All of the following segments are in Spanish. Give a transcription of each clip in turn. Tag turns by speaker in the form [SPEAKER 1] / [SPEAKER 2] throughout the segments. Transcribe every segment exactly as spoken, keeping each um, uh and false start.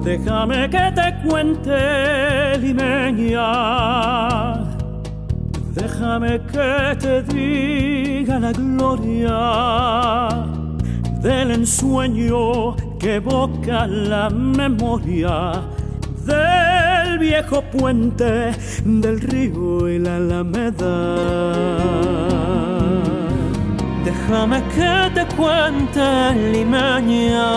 [SPEAKER 1] Déjame que te cuente, limeña. Déjame que te diga la gloria del ensueño que evoca la memoria del viejo puente del río y la alameda. Déjame que te cuente, limeña,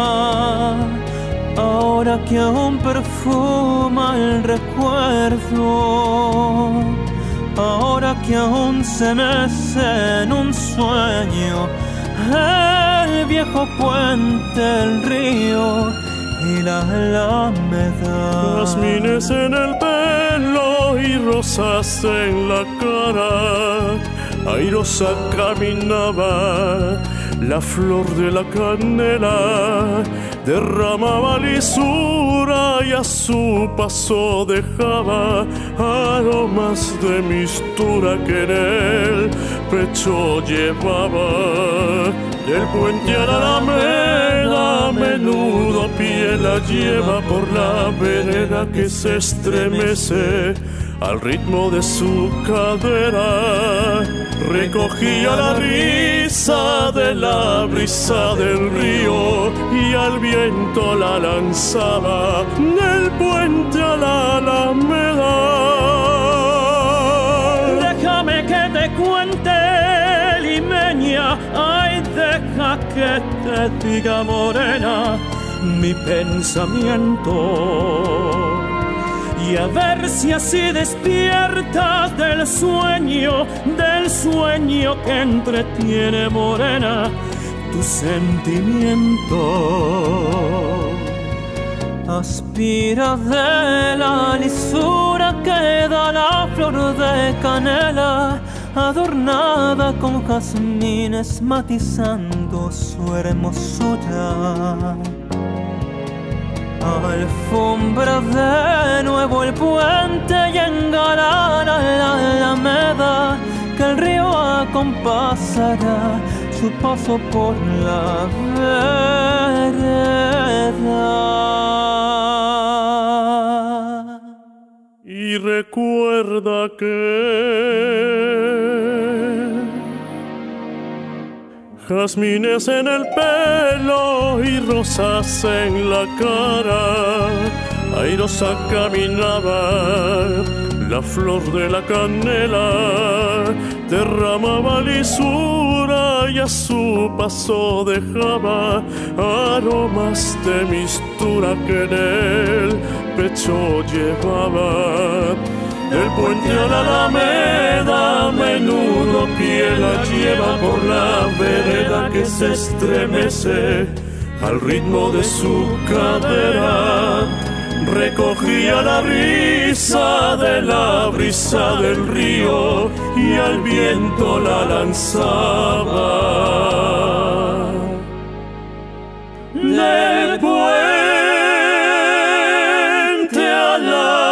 [SPEAKER 1] ahora que aún perfuma el recuerdo, ahora que aún se mece en un sueño el viejo puente, el río y la alameda.
[SPEAKER 2] Jazmines en el pelo y rosas en la cara, airosa caminaba la flor de la canela, derramaba lisura y a su paso dejaba aromas de mistura que en el pecho llevaba. Del puente a la alameda a menudo pie la lleva por la vereda que se estremece al ritmo de su cadera. Recogía la risa de la brisa del río y al viento la lanzaba del puente a la alameda. Déjame que te cuente, limeña, ay, deja que te diga, morena, mi pensamiento, y a ver si así despiertas del sueño, del sueño que entretiene, morena, tu sentimiento. Aspira de la lisura que da la flor de canela, adornada con jazmines matizando su hermosura. Alfombra de nuevo el puente y engalana la alameda, que el río acompasará su paso por la vereda. Y recuerda que jazmines en el pelo y rosas en la cara, airosa caminaba la flor de la canela, derramaba lisura y a su paso dejaba aromas de mistura que en el pecho llevaba. Del puente a la alameda a menudo pie la lleva por la vereda que se estremece al ritmo de su cadera. Recogía la risa de la brisa del río y al viento la lanzaba del puente a la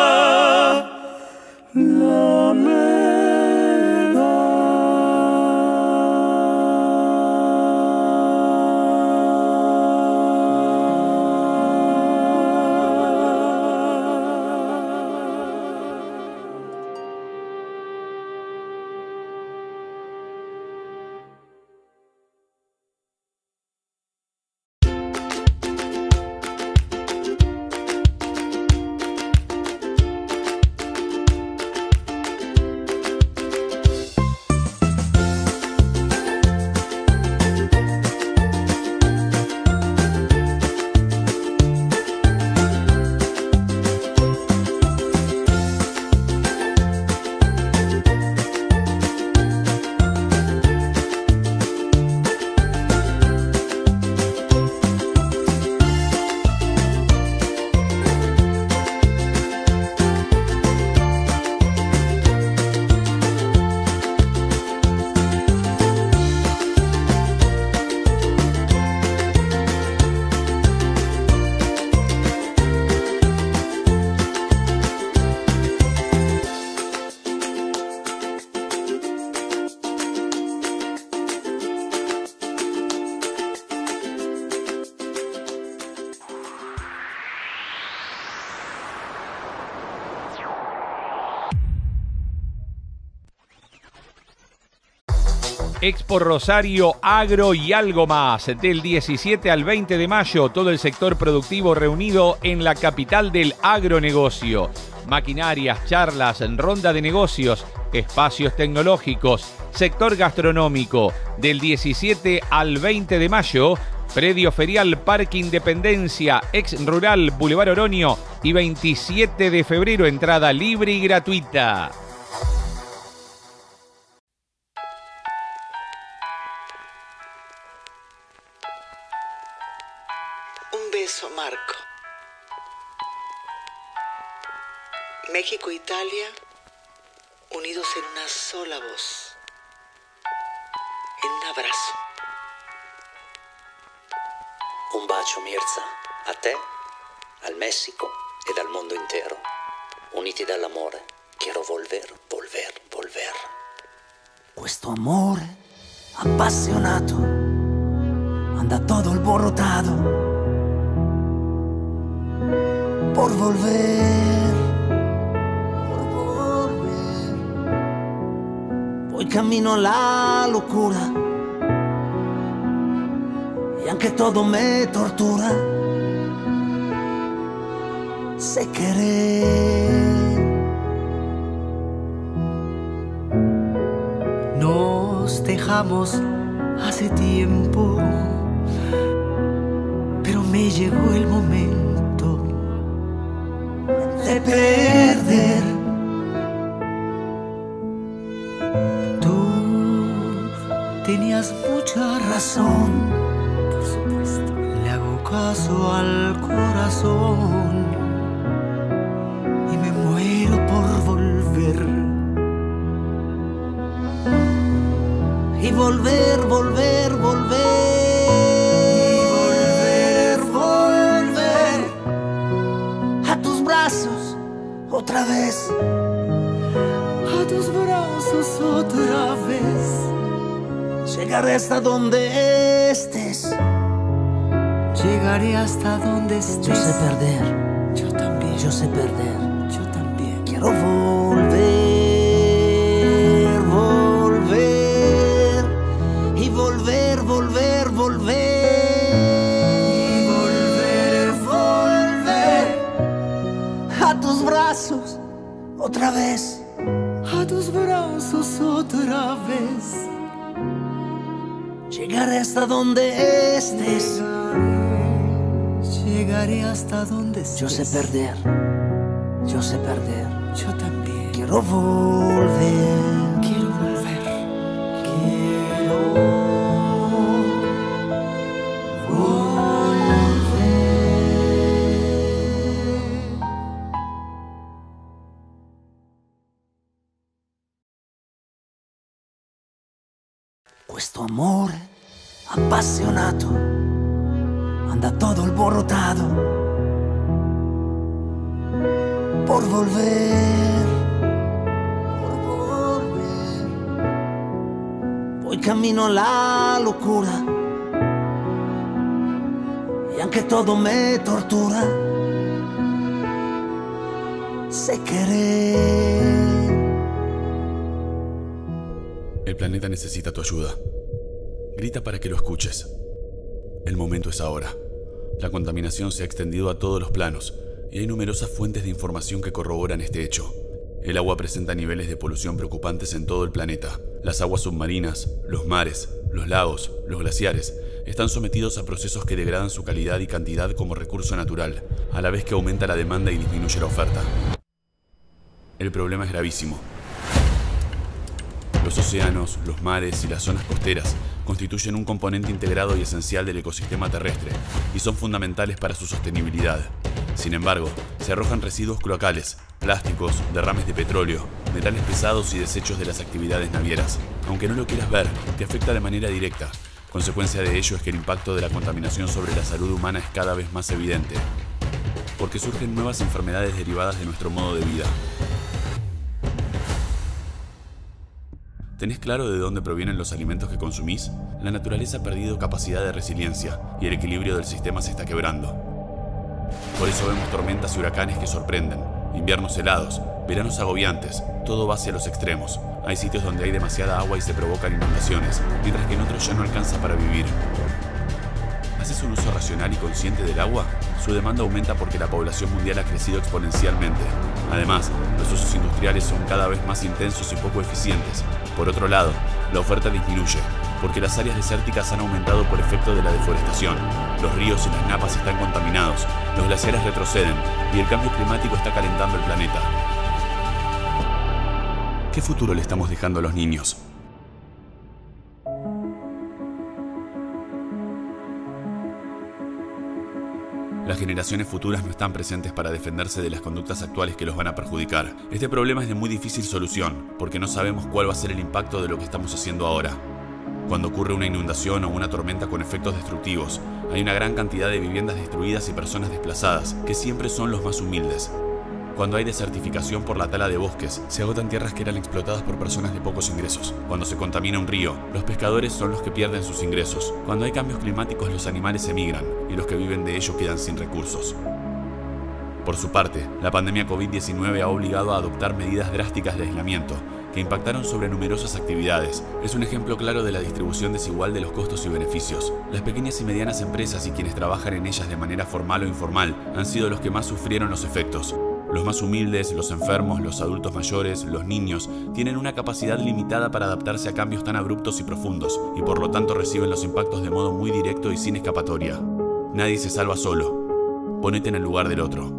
[SPEAKER 3] Expo Rosario, Agro y algo más. Del diecisiete al veinte de mayo, todo el sector productivo reunido en la capital del agronegocio. Maquinarias, charlas, ronda de negocios, espacios tecnológicos, sector gastronómico. Del diecisiete al veinte de mayo, predio ferial Parque Independencia, ex rural Boulevard Oroño, y veintisiete de febrero, entrada libre y gratuita.
[SPEAKER 4] Un beso, Marco. México e Italia unidos en una sola voz, en un abrazo.
[SPEAKER 5] Un bacio, Mirza, a te, al Messico e al mondo intero. Uniti dall'amore, quiero volver, volver, volver.
[SPEAKER 6] Questo amore appassionato anda todo alborotado por volver, por volver. Voy camino a la locura y aunque todo me tortura, sé querer.
[SPEAKER 7] Nos dejamos hace tiempo, pero me llegó el momento
[SPEAKER 6] de perder.
[SPEAKER 7] Tú tenías mucha razón,
[SPEAKER 6] Por supuesto.
[SPEAKER 7] le hago caso al corazón y me muero por volver.
[SPEAKER 6] Y volver, volver, volver. Y volver, volver. A tus brazos otra vez.
[SPEAKER 7] A tus brazos otra vez.
[SPEAKER 6] Llegaré hasta donde estés.
[SPEAKER 7] Llegaré hasta donde estés.
[SPEAKER 6] Yo sé perder.
[SPEAKER 7] Yo también.
[SPEAKER 6] Yo sé perder.
[SPEAKER 7] Yo también.
[SPEAKER 6] Quiero volver, volver. Y volver, volver, volver.
[SPEAKER 7] Y volver,
[SPEAKER 6] volver. A tus brazos otra vez.
[SPEAKER 7] a tus brazos otra vez.
[SPEAKER 6] Llegaré hasta donde estés.
[SPEAKER 7] Llegaré hasta donde estés.
[SPEAKER 6] Yo sé perder. Yo sé perder.
[SPEAKER 7] Yo también.
[SPEAKER 6] Quiero volver.
[SPEAKER 7] Quiero volver. Quiero volver.
[SPEAKER 6] Questo amore appassionato anda todo alborotado por volver, por volver. Voy camino a la locura y aunque todo me tortura, sé querer.
[SPEAKER 8] El planeta necesita tu ayuda. Grita para que lo escuches. El momento es ahora. La contaminación se ha extendido a todos los planos y hay numerosas fuentes de información que corroboran este hecho. El agua presenta niveles de polución preocupantes en todo el planeta. Las aguas submarinas, los mares, los lagos, los glaciares están sometidos a procesos que degradan su calidad y cantidad como recurso natural, a la vez que aumenta la demanda y disminuye la oferta. El problema es gravísimo. Los océanos, los mares y las zonas costeras constituyen un componente integrado y esencial del ecosistema terrestre y son fundamentales para su sostenibilidad. Sin embargo, se arrojan residuos cloacales, plásticos, derrames de petróleo, metales pesados y desechos de las actividades navieras. Aunque no lo quieras ver, te afecta de manera directa. Consecuencia de ello es que el impacto de la contaminación sobre la salud humana es cada vez más evidente, porque surgen nuevas enfermedades derivadas de nuestro modo de vida. ¿Tenés claro de dónde provienen los alimentos que consumís? La naturaleza ha perdido capacidad de resiliencia y el equilibrio del sistema se está quebrando. Por eso vemos tormentas y huracanes que sorprenden, inviernos helados, veranos agobiantes, todo va hacia los extremos, Hay sitios donde hay demasiada agua y se provocan inundaciones, mientras que en otros ya no alcanza para vivir. ¿Haces un uso racional y consciente del agua? Su demanda aumenta porque la población mundial ha crecido exponencialmente. Además, los usos industriales son cada vez más intensos y poco eficientes. Por otro lado, la oferta disminuye, porque las áreas desérticas han aumentado por efecto de la deforestación. Los ríos y las napas están contaminados, los glaciares retroceden y el cambio climático está calentando el planeta. ¿Qué futuro le estamos dejando a los niños? Las generaciones futuras no están presentes para defenderse de las conductas actuales que los van a perjudicar. Este problema es de muy difícil solución, porque no sabemos cuál va a ser el impacto de lo que estamos haciendo ahora. Cuando ocurre una inundación o una tormenta con efectos destructivos, hay una gran cantidad de viviendas destruidas y personas desplazadas, que siempre son los más humildes. Cuando hay desertificación por la tala de bosques, se agotan tierras que eran explotadas por personas de pocos ingresos. Cuando se contamina un río, los pescadores son los que pierden sus ingresos. Cuando hay cambios climáticos, los animales emigran y los que viven de ello quedan sin recursos. Por su parte, la pandemia COVID diecinueve ha obligado a adoptar medidas drásticas de aislamiento, que impactaron sobre numerosas actividades. Es un ejemplo claro de la distribución desigual de los costos y beneficios. Las pequeñas y medianas empresas y quienes trabajan en ellas de manera formal o informal han sido los que más sufrieron los efectos. Los más humildes, los enfermos, los adultos mayores, los niños, tienen una capacidad limitada para adaptarse a cambios tan abruptos y profundos, y por lo tanto reciben los impactos de modo muy directo y sin escapatoria. Nadie se salva solo. Ponete en el lugar del otro.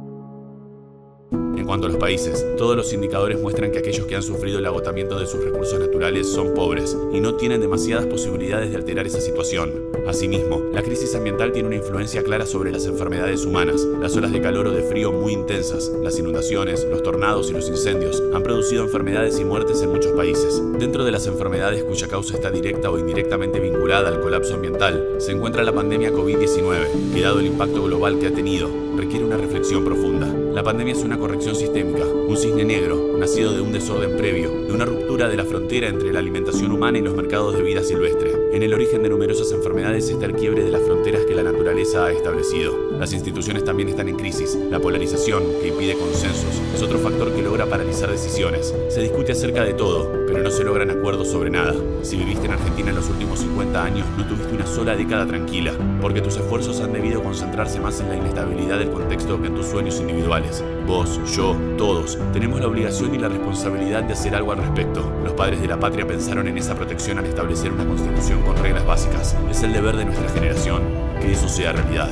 [SPEAKER 8] En cuanto a los países, todos los indicadores muestran que aquellos que han sufrido el agotamiento de sus recursos naturales son pobres y no tienen demasiadas posibilidades de alterar esa situación. Asimismo, la crisis ambiental tiene una influencia clara sobre las enfermedades humanas. Las olas de calor o de frío muy intensas, las inundaciones, los tornados y los incendios han producido enfermedades y muertes en muchos países. Dentro de las enfermedades cuya causa está directa o indirectamente vinculada al colapso ambiental, se encuentra la pandemia COVID diecinueve, que dado el impacto global que ha tenido, requiere una reflexión profunda. La pandemia es una corrección sistémica, un cisne negro, nacido de un desorden previo, de una ruptura de la frontera entre la alimentación humana y los mercados de vida silvestre. En el origen de numerosas enfermedades está el quiebre de las fronteras que la naturaleza ha establecido. Las instituciones también están en crisis. La polarización, que impide consensos, es otro factor que logra paralizar decisiones. Se discute acerca de todo, pero no se logran acuerdos sobre nada. Si viviste en Argentina en los últimos cincuenta años, no tuviste una sola década tranquila, porque tus esfuerzos han debido concentrarse más en la inestabilidad del contexto que en tus sueños individuales. Vos, yo, todos, tenemos la obligación y la responsabilidad de hacer algo al respecto. Los padres de la patria pensaron en esa protección al establecer una constitución con reglas básicas. Es el deber de nuestra generación que eso sea realidad.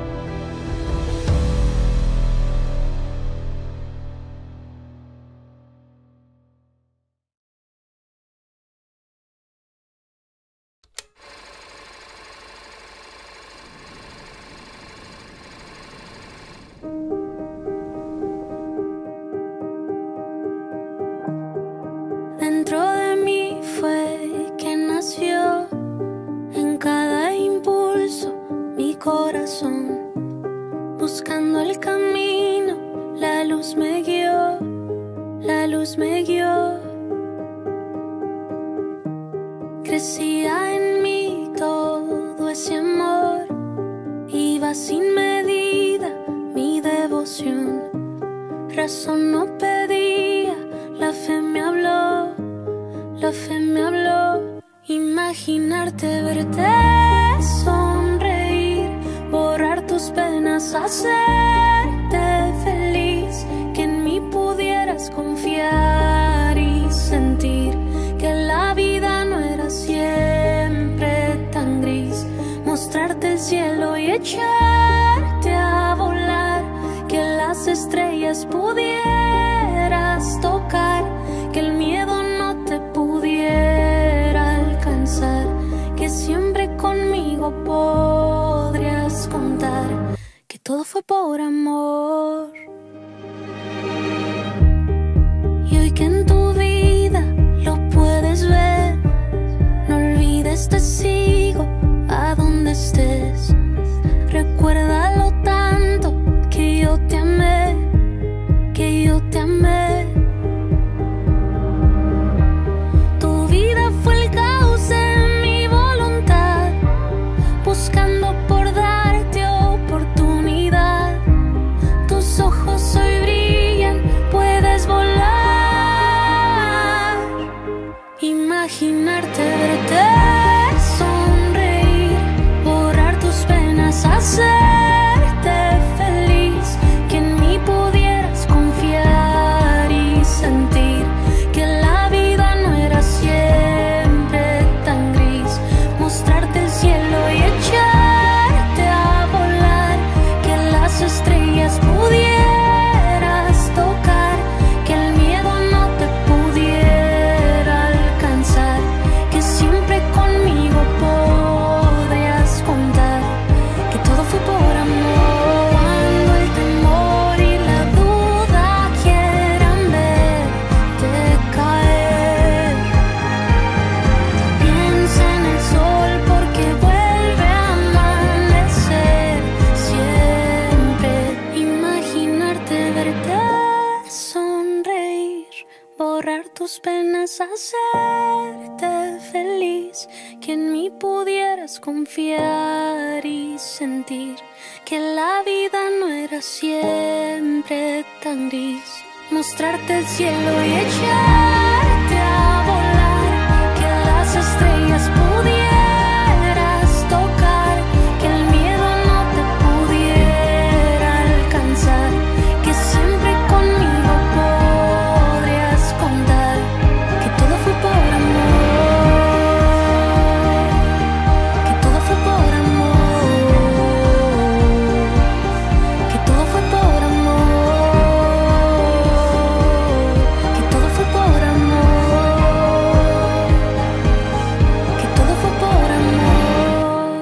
[SPEAKER 9] Dentro de mí fue que nació en cada impulso mi corazón, buscando el camino, la luz me guió, la luz me guió. Crecía en mí todo ese amor, iba sin medida mi devoción, razón no pedía, la fe me habló, la fe me habló. Imaginarte, verte sonreír, borrar tus penas, hacerte feliz, que en mí pudieras confiar y sentir que la vida no era siempre tan gris, mostrarte el cielo y echarte a volar, que las estrellas pudieras tocar, que el miedo no te pudiera alcanzar, que siempre conmigo podrías contar, que todo fue por amor. Y hoy que en tu vida lo puedes ver, no olvides, te sigo a donde estés. Recuerda lo tanto que yo te amé, que yo te amé. Tu vida fue el caos en mi voluntad, buscando por darte oportunidad. Tus ojos borrar tus penas, hacerte feliz, que en mí pudieras confiar y sentir que la vida no era siempre tan gris, mostrarte el cielo y echarte a volar, que las estrellas pudieras tocar, que el miedo no te pudiera alcanzar, que siempre conmigo podrías contar, que todo fue por amor, que todo fue por amor, que todo fue por amor, que todo fue por amor, que todo fue por amor.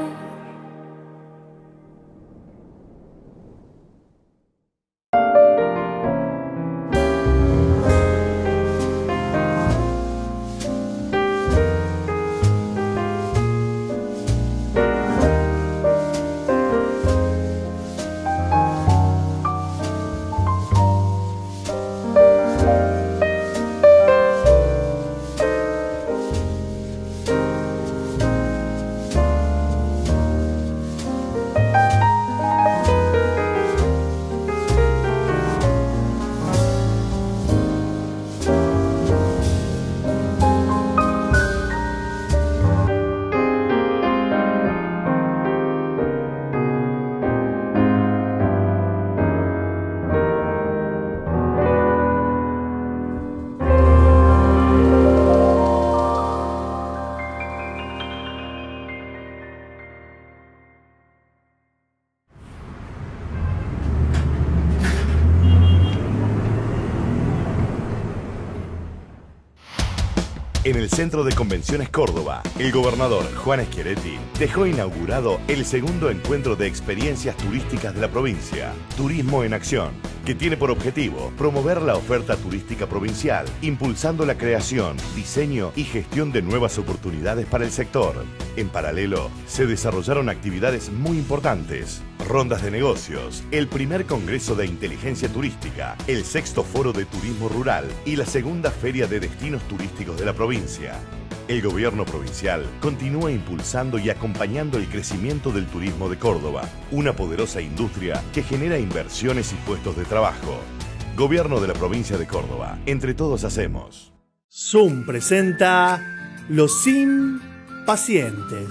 [SPEAKER 10] En el Centro de Convenciones Córdoba, el gobernador Juan Schiaretti dejó inaugurado el segundo encuentro de experiencias turísticas de la provincia, Turismo en Acción, que tiene por objetivo promover la oferta turística provincial, impulsando la creación, diseño y gestión de nuevas oportunidades para el sector. En paralelo, se desarrollaron actividades muy importantes: rondas de negocios, el primer Congreso de Inteligencia Turística, el sexto Foro de Turismo Rural y la segunda Feria de Destinos Turísticos de la provincia. El gobierno provincial continúa impulsando y acompañando el crecimiento del turismo de Córdoba, una poderosa industria que genera inversiones y puestos de trabajo. Gobierno de la provincia de Córdoba, entre todos hacemos.
[SPEAKER 11] Zoom presenta los impacientes.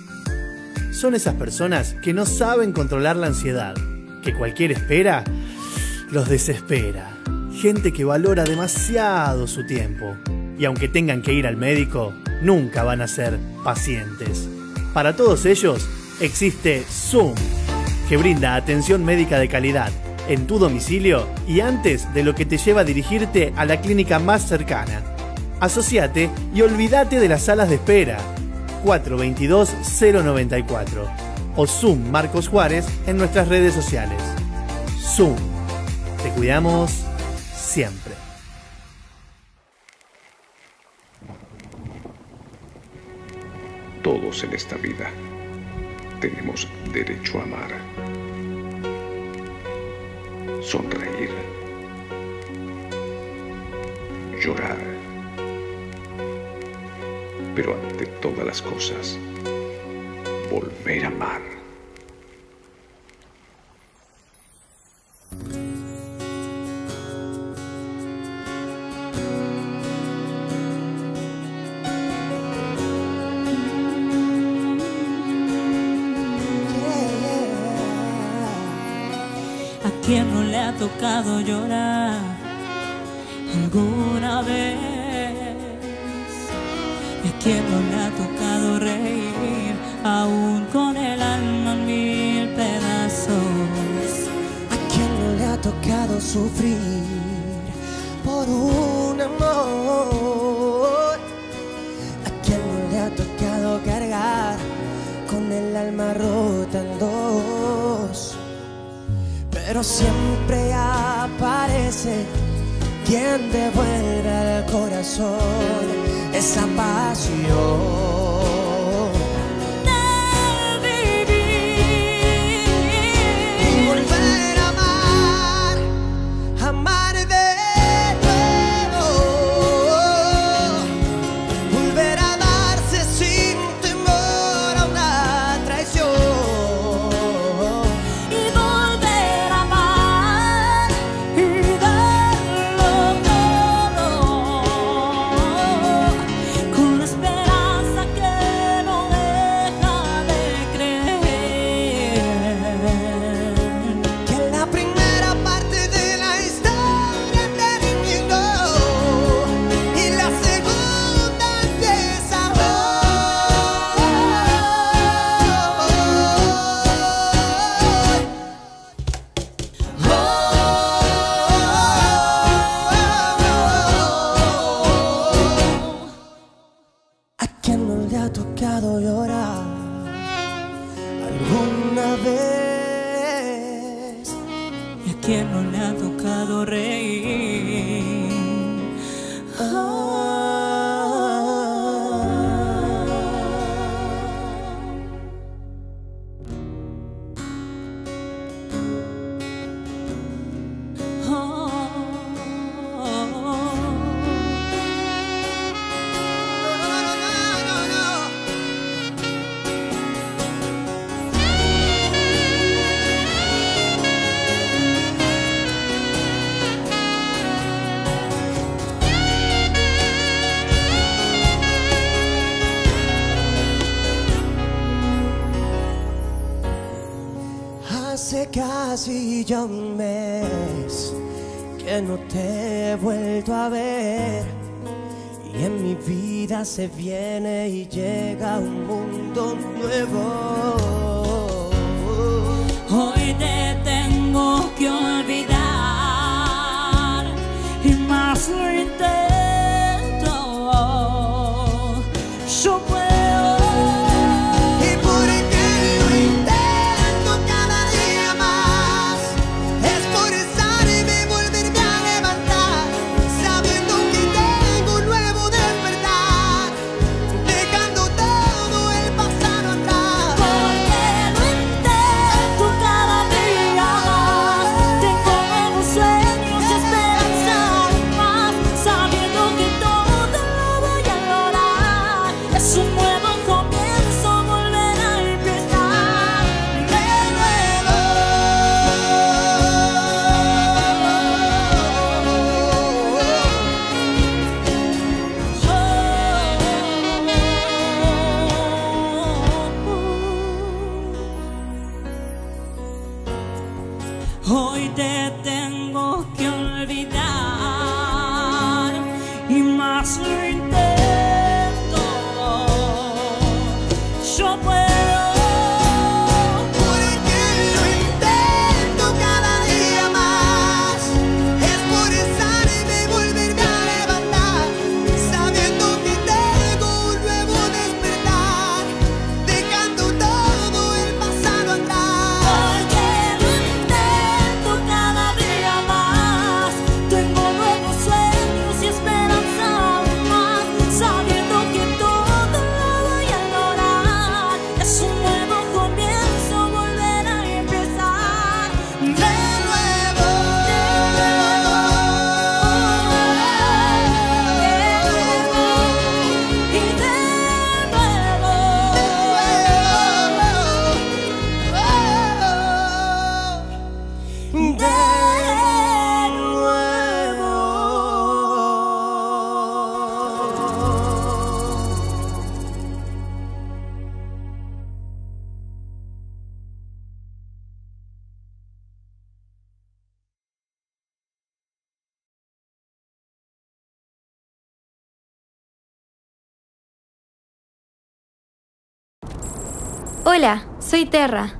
[SPEAKER 11] Son esas personas que no saben controlar la ansiedad, que cualquier espera los desespera. Gente que valora demasiado su tiempo y aunque tengan que ir al médico, nunca van a ser pacientes. Para todos ellos existe Zoom, que brinda atención médica de calidad en tu domicilio y antes de lo que te lleva a dirigirte a la clínica más cercana. Asociate y olvídate de las salas de espera. cuatro dos dos, cero nueve cuatro o Zoom Marcos Juárez en nuestras redes sociales. Zoom, te cuidamos siempre.
[SPEAKER 12] Todos en esta vida tenemos derecho a amar, sonreír, llorar, pero ante todas las cosas, volver a amar.
[SPEAKER 13] ¿A quién no le ha tocado llorar alguna vez? ¿Y a quién no le ha tocado reír aún con el alma en mil pedazos?
[SPEAKER 14] ¿A quién no le ha tocado sufrir por un amor? ¿A quién no le ha tocado cargar con el alma rota en dos? Pero siempre aparece quien devuelve al corazón esa pasión.
[SPEAKER 15] Amar de nuevo.
[SPEAKER 14] tocado llorar alguna vez?
[SPEAKER 13] ¿Y a quién no le ha tocado reír? Oh.
[SPEAKER 14] Hace casi ya un mes que no te he vuelto a ver, y en mi vida se viene y llega un mundo nuevo.
[SPEAKER 13] Hoy te tengo que olvidar y más lo intento. Yo puedo. Hoy te tengo que olvidar y más lo intento. Yo puedo.
[SPEAKER 15] Hola, soy Terra.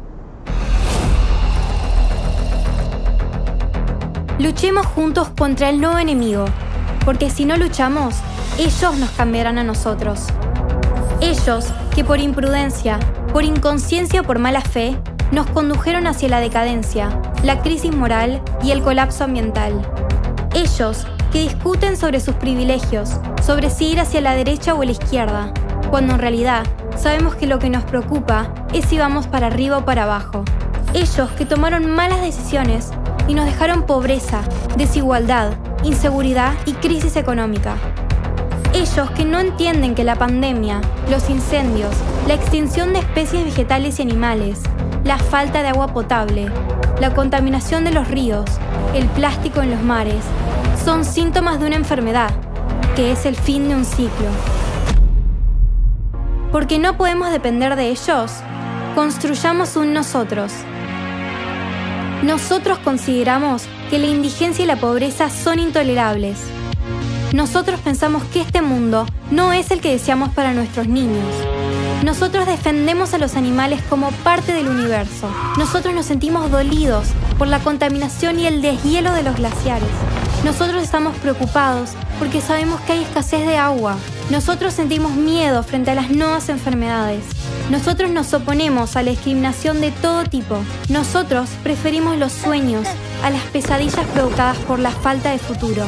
[SPEAKER 15] Luchemos juntos contra el nuevo enemigo, porque si no luchamos, ellos nos cambiarán a nosotros. Ellos que por imprudencia, por inconsciencia o por mala fe, nos condujeron hacia la decadencia, la crisis moral y el colapso ambiental. Ellos que discuten sobre sus privilegios, sobre si ir hacia la derecha o la izquierda, cuando en realidad sabemos que lo que nos preocupa es si vamos para arriba o para abajo. Ellos que tomaron malas decisiones y nos dejaron pobreza, desigualdad, inseguridad y crisis económica. Ellos que no entienden que la pandemia, los incendios, la extinción de especies vegetales y animales, la falta de agua potable, la contaminación de los ríos, el plástico en los mares, son síntomas de una enfermedad, que es el fin de un ciclo. Porque no podemos depender de ellos, construyamos un nosotros. Nosotros consideramos que la indigencia y la pobreza son intolerables. Nosotros pensamos que este mundo no es el que deseamos para nuestros niños. Nosotros defendemos a los animales como parte del universo. Nosotros nos sentimos dolidos por la contaminación y el deshielo de los glaciares. Nosotros estamos preocupados porque sabemos que hay escasez de agua. Nosotros sentimos miedo frente a las nuevas enfermedades. Nosotros nos oponemos a la discriminación de todo tipo. Nosotros preferimos los sueños a las pesadillas provocadas por la falta de futuro.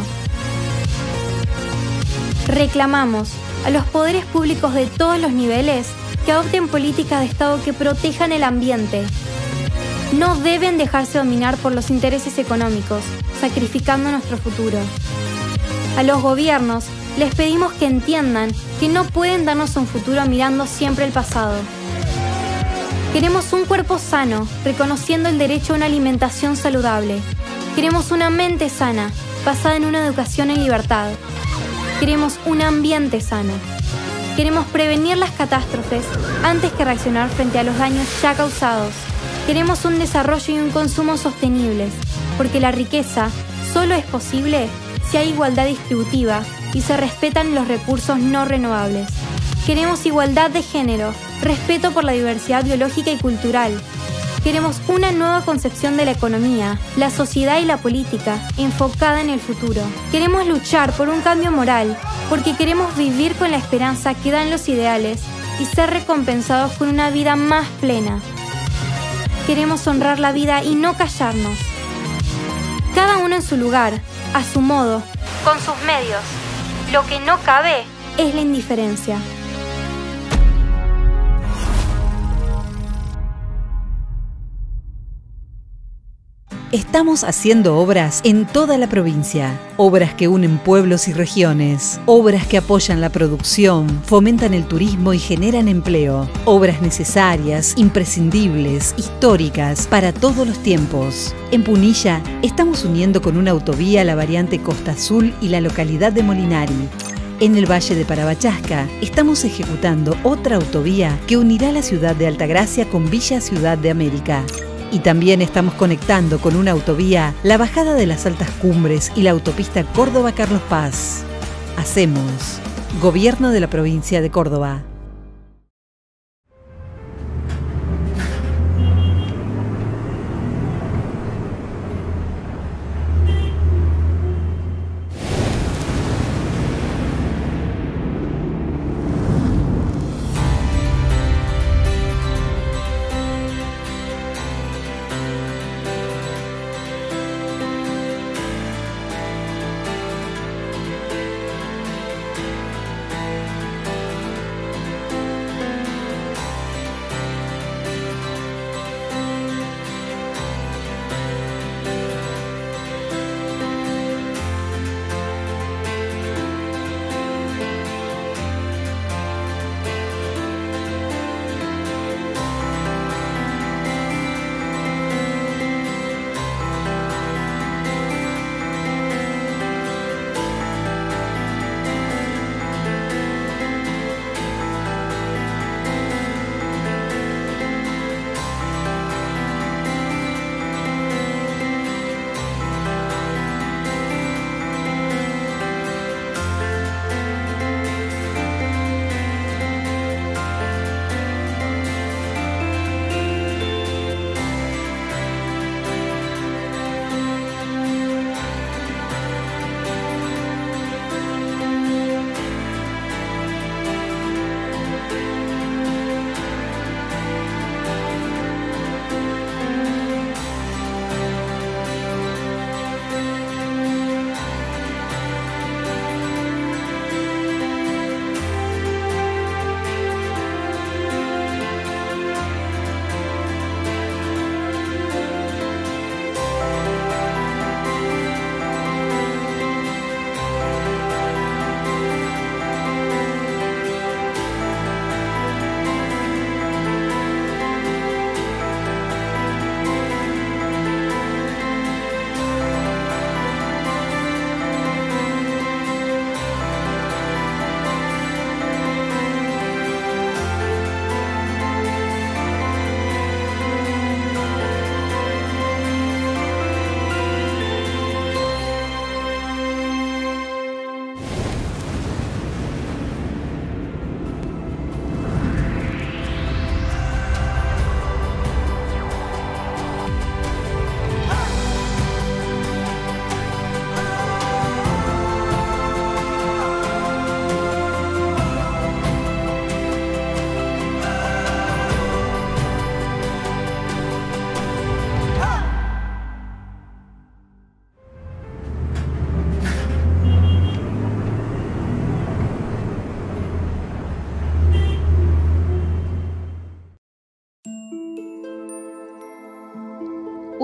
[SPEAKER 15] Reclamamos a los poderes públicos de todos los niveles que adopten políticas de Estado que protejan el ambiente. No deben dejarse dominar por los intereses económicos, sacrificando nuestro futuro. A los gobiernos les pedimos que entiendan que no pueden darnos un futuro mirando siempre el pasado. Queremos un cuerpo sano, reconociendo el derecho a una alimentación saludable. Queremos una mente sana, basada en una educación en libertad. Queremos un ambiente sano. Queremos prevenir las catástrofes antes que reaccionar frente a los daños ya causados. Queremos un desarrollo y un consumo sostenibles, porque la riqueza solo es posible si hay igualdad distributiva y se respetan los recursos no renovables. Queremos igualdad de género, respeto por la diversidad biológica y cultural. Queremos una nueva concepción de la economía, la sociedad y la política, enfocada en el futuro. Queremos luchar por un cambio moral, porque queremos vivir con la esperanza que dan los ideales y ser recompensados con una vida más plena. Queremos honrar la vida y no callarnos. Cada uno en su lugar, a su modo, con sus medios. Lo que no cabe es la indiferencia.
[SPEAKER 16] Estamos haciendo obras en toda la provincia, obras que unen pueblos y regiones, obras que apoyan la producción, fomentan el turismo y generan empleo, obras necesarias, imprescindibles, históricas, para todos los tiempos. En Punilla, estamos uniendo con una autovía la variante Costa Azul y la localidad de Molinari. En el Valle de Parabachasca, estamos ejecutando otra autovía que unirá la ciudad de Altagracia con Villa Ciudad de América. Y también estamos conectando con una autovía la bajada de las altas cumbres y la autopista Córdoba-Carlos Paz. Hacemos Gobierno de la Provincia de Córdoba.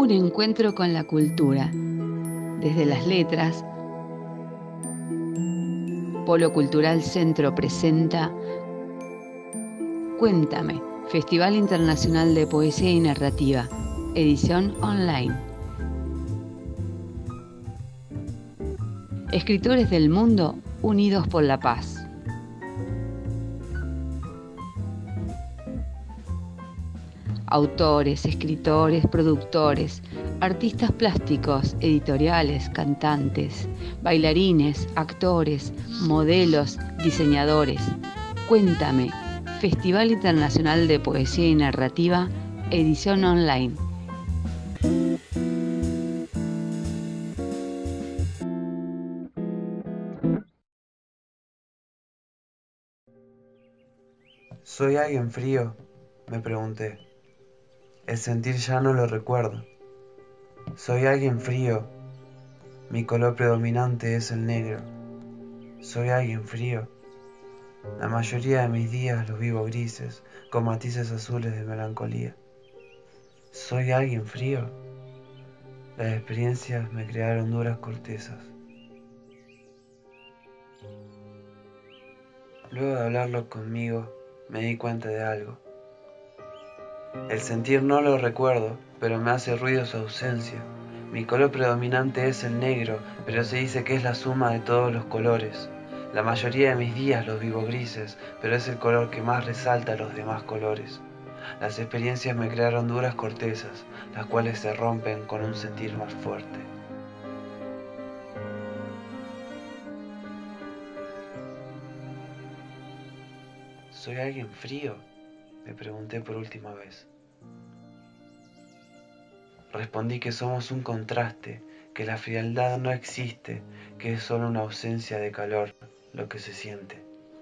[SPEAKER 17] Un encuentro con la cultura. Desde las letras, Polo Cultural Centro presenta Cuéntame, Festival Internacional de Poesía y Narrativa, edición online. Escritores del mundo unidos por la paz. Autores, escritores, productores, artistas plásticos, editoriales, cantantes, bailarines, actores, modelos, diseñadores. Cuéntame, Festival Internacional de Poesía y Narrativa, edición online.
[SPEAKER 18] ¿Soy alguien frío?, me pregunté. El sentir ya no lo recuerdo. Soy alguien frío. Mi color predominante es el negro. Soy alguien frío. La mayoría de mis días los vivo grises, con matices azules de melancolía. Soy alguien frío. Las experiencias me crearon duras cortezas. Luego de hablarlo conmigo, me di cuenta de algo. El sentir no lo recuerdo, pero me hace ruido su ausencia. Mi color predominante es el negro, pero se dice que es la suma de todos los colores. La mayoría de mis días los vivo grises, pero es el color que más resalta los demás colores. Las experiencias me crearon duras cortezas, las cuales se rompen con un sentir más fuerte. ¿Soy alguien frío?, me pregunté por última vez. Respondí que somos un contraste, que la frialdad no existe, que es solo una ausencia de calor lo que se siente.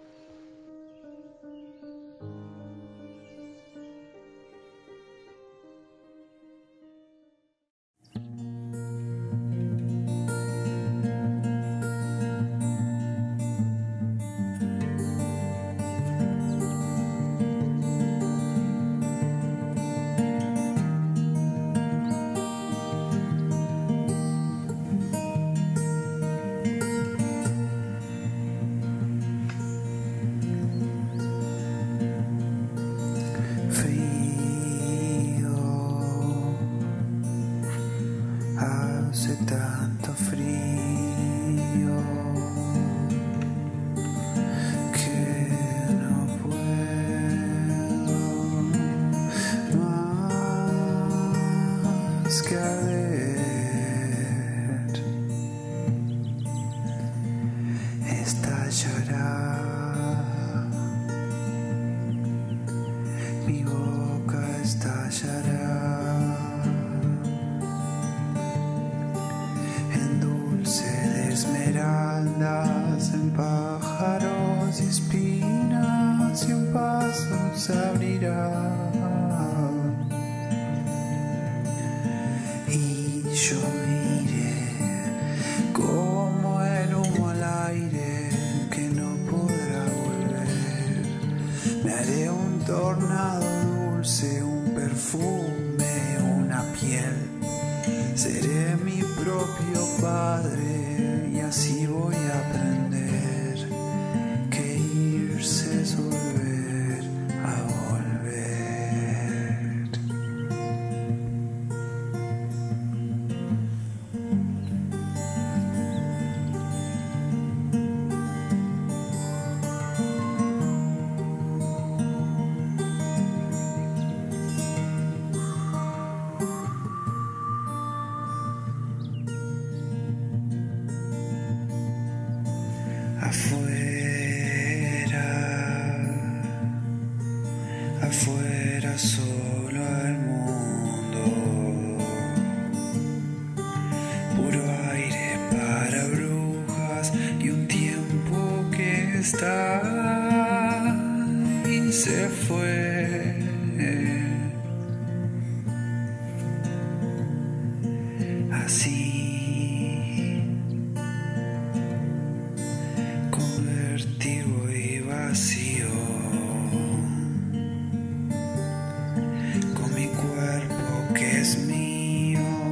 [SPEAKER 19] Hace tanto frío que no puedo más que arder. Estallará mi boca, estallará esmeraldas, en pájaros y espinas, y un paso se abrirá. Y yo iré como el humo al aire que no podrá volver. Me haré un tornado dulce, un perfume, una piel. Seré mi propio padre y así voy a aprender que irse es volver a volver. Afuera, afuera solo el mundo, puro aire para brujas y un tiempo que está y se fue. Así vértigo y vacío, con mi cuerpo que es mío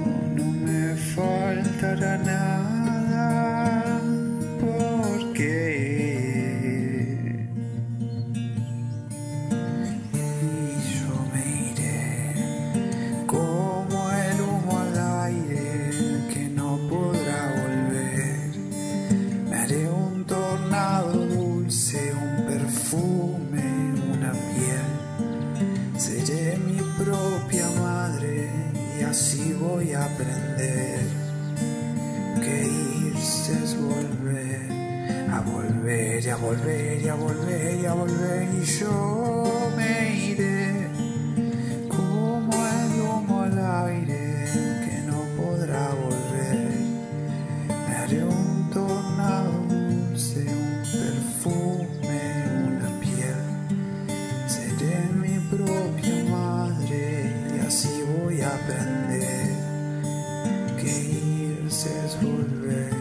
[SPEAKER 19] volver y a volver y a volver y a volver y yo me iré como el humo al aire que no podrá volver. Me haré un tornado dulce, un perfume, una piel. Seré mi propia madre y así voy a aprender que irse es volver.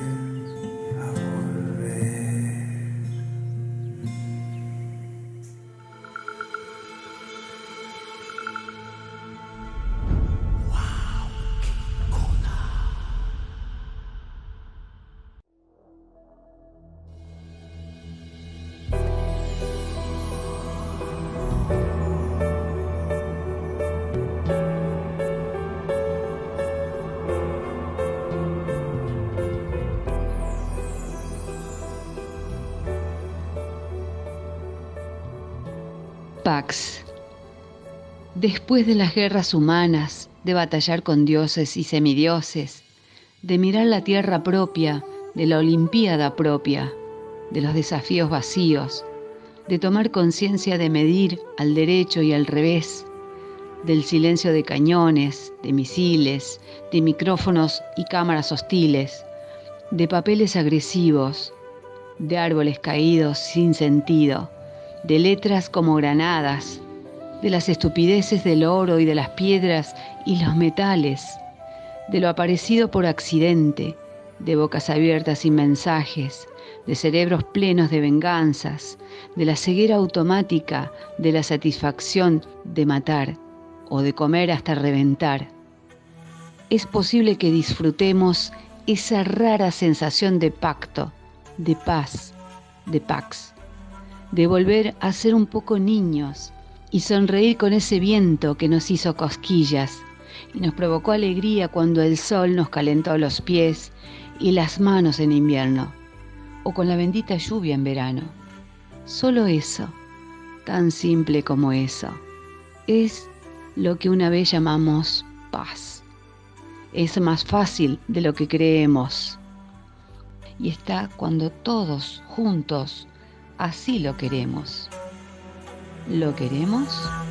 [SPEAKER 17] Pax. Después de las guerras humanas, de batallar con dioses y semidioses, de mirar la tierra propia, de la olimpiada propia, de los desafíos vacíos, de tomar conciencia de medir al derecho y al revés, del silencio de cañones, de misiles, de micrófonos y cámaras hostiles, de papeles agresivos, de árboles caídos sin sentido, de letras como granadas, de las estupideces del oro y de las piedras y los metales, de lo aparecido por accidente, de bocas abiertas sin mensajes, de cerebros plenos de venganzas, de la ceguera automática, de la satisfacción de matar o de comer hasta reventar. Es posible que disfrutemos esa rara sensación de pacto, de paz, de pax, de volver a ser un poco niños y sonreír con ese viento que nos hizo cosquillas y nos provocó alegría cuando el sol nos calentó los pies y las manos en invierno, o con la bendita lluvia en verano. Solo eso, tan simple como eso, es lo que una vez llamamos paz. Es más fácil de lo que creemos y está cuando todos juntos así lo queremos. ¿Lo queremos?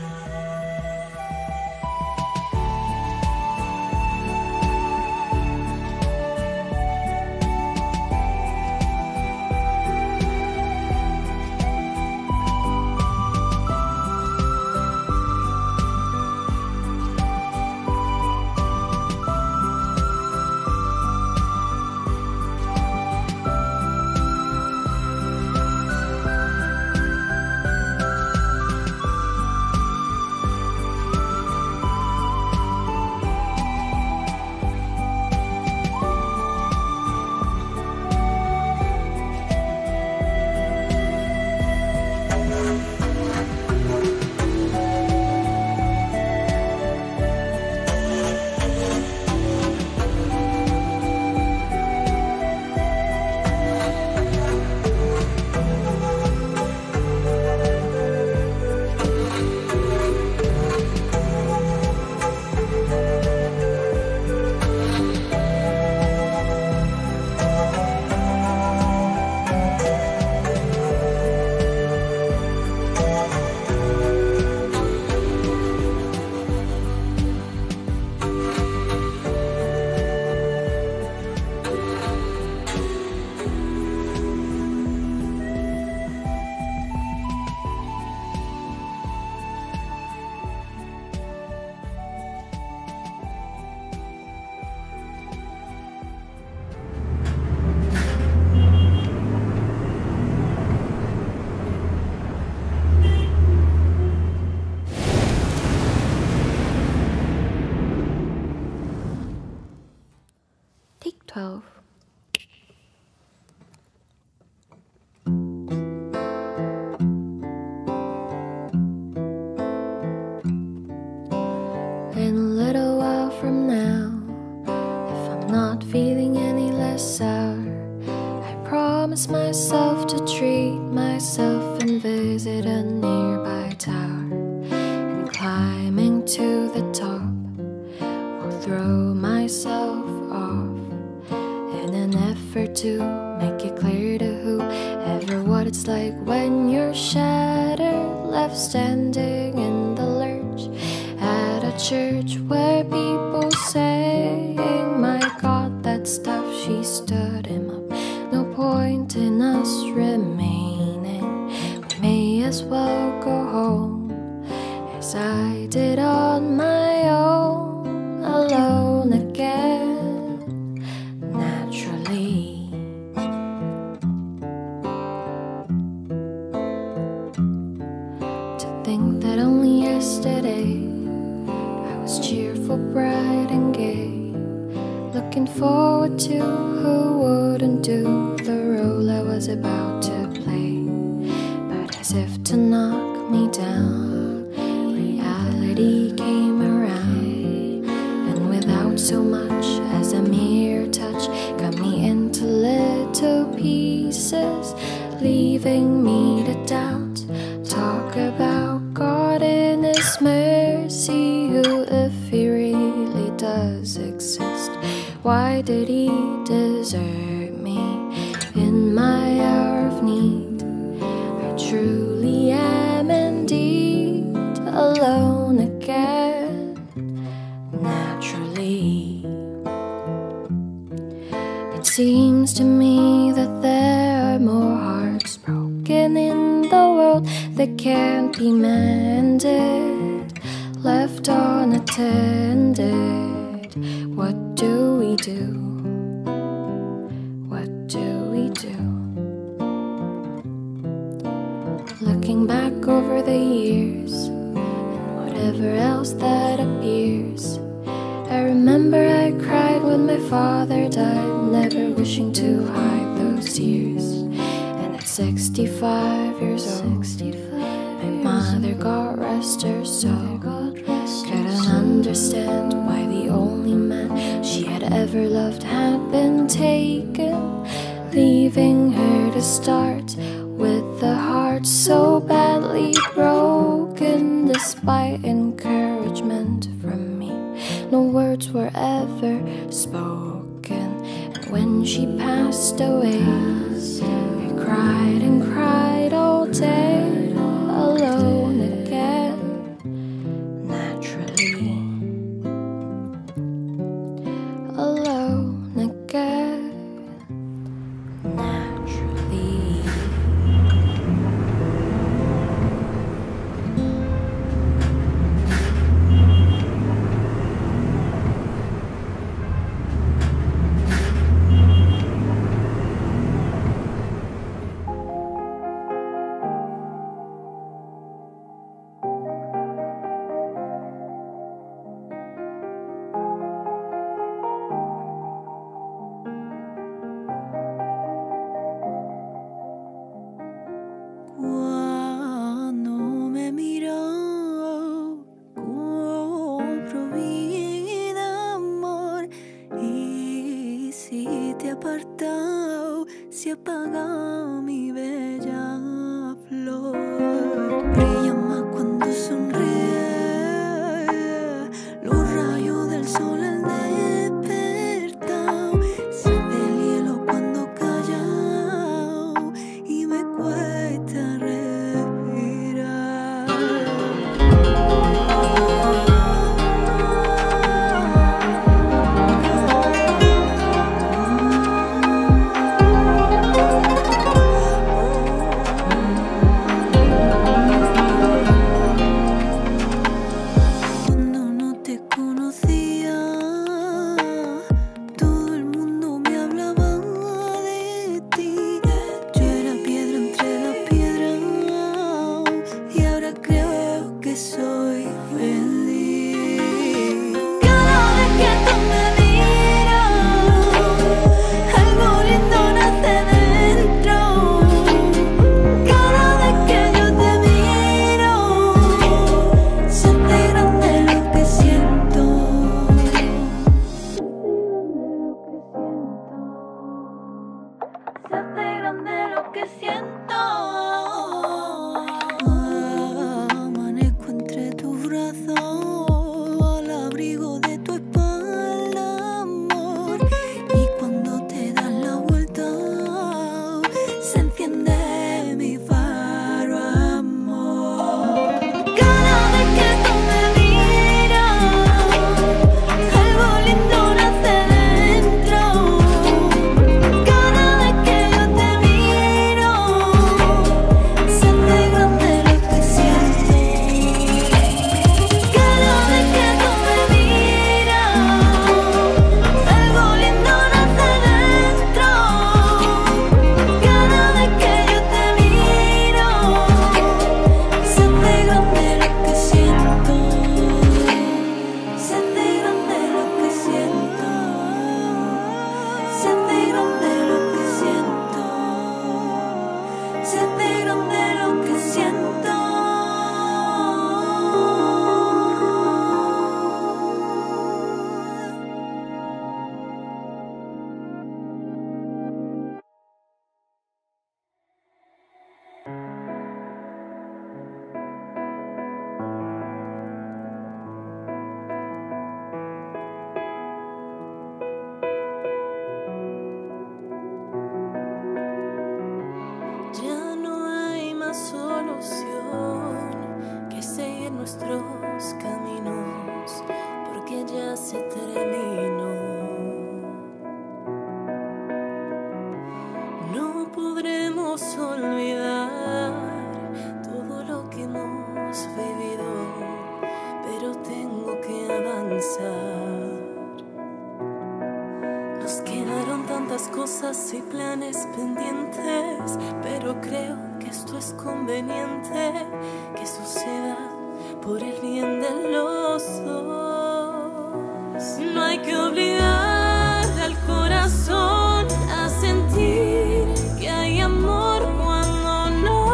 [SPEAKER 15] twelve. In a little while from now, if I'm not feeling any less sour, I promise myself to treat myself and visit a nearby tower. And climbing to the top, I'll throw myself off in an effort to make it clear to whoever
[SPEAKER 9] it's like when you're shattered, left standing in the lurch at a church where people saying, my God, that stuff, she stood him up. No point in us remaining, we may as well go home, as I did on my own, alone again, naturally. To think that only yesterday I was cheerful, bright and gay, looking forward to who wouldn't do the role I was about to play. But as if to knock me down, reality came around, and without so much as a mere touch, cut me into little pieces, leaving me to doubt. Talk about God in His mercy, who, if He really does exist, why did He desert me in my hour of need? I truly am indeed alone again, naturally. It seems to me that there are more hearts broken in the world that can't be mended, left unattended. What do we do? What do we do? Looking back over the years and whatever else that appears, I remember I cried when my father died, never wishing to hide those tears. And at sixty-five years old, my mother, God rest her soul, couldn't understand why the only man she had ever loved had been taken, leaving her to start with a heart so badly broken. Despite encouragement from me, no words were ever spoken. And when she passed away, I cried and cried all day, alone again, naturally. Alone again, naturally.
[SPEAKER 20] Cuando me miró, cobro vida, amor. Y si te he apartado, se apaga mi bella flor. Brilla más cuando sonríe, los rayos del sol al despertar. Siente el hielo cuando callao y me cuesta respirar.
[SPEAKER 9] cosas y planes pendientes, pero creo que esto es conveniente que suceda por el bien de los dos. No hay que obligar al corazón a sentir que hay amor cuando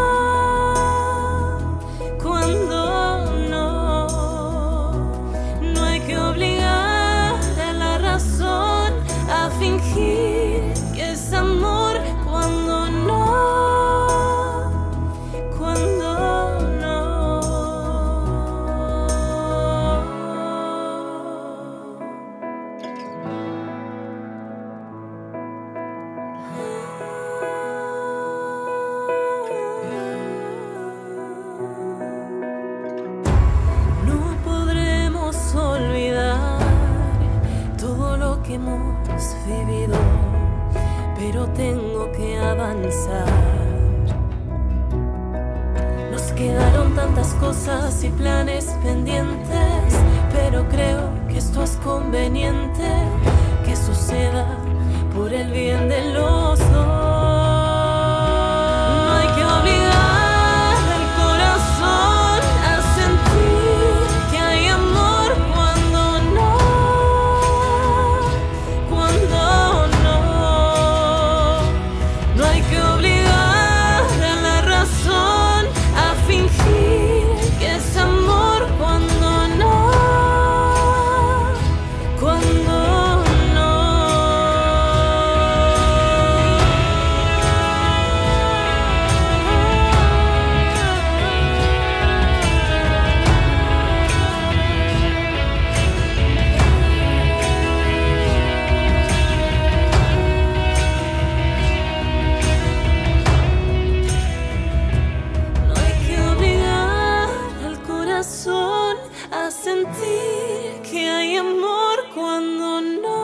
[SPEAKER 9] no, cuando no. No hay que obligar a la razón a fingir que es amor cuando no, cuando no. No podremos olvidar todo lo que hemos vivido, pero tengo que avanzar. Nos quedaron tantas cosas y planes pendientes, pero creo que esto es conveniente que suceda por el bien de los dos. No hay que obligar al corazón a sentir que hay amor cuando no, cuando no. No hay que obligar a la razón a fingir que es amor cuando no, cuando no. No hay que obligar al corazón a sentir que hay amor cuando no,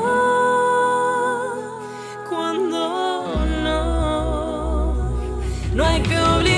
[SPEAKER 9] cuando no. No hay que obligar